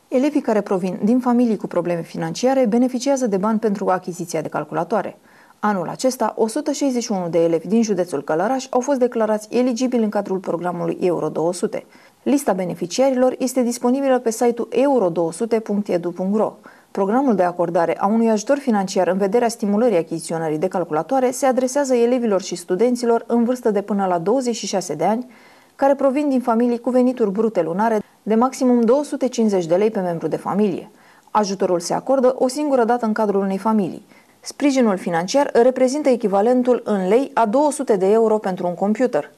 Elevii care provin din familii cu probleme financiare beneficiază de bani pentru achiziția de calculatoare. Anul acesta, 161 de elevi din județul Călăraș au fost declarați eligibili în cadrul programului Euro 200. Lista beneficiarilor este disponibilă pe site-ul euro200.edu.ro. Programul de acordare a unui ajutor financiar în vederea stimulării achiziționării de calculatoare se adresează elevilor și studenților în vârstă de până la 26 de ani, care provin din familii cu venituri brute lunare de maximum 250 de lei pe membru de familie. Ajutorul se acordă o singură dată în cadrul unei familii. Sprijinul financiar reprezintă echivalentul în lei a 200 de euro pentru un computer.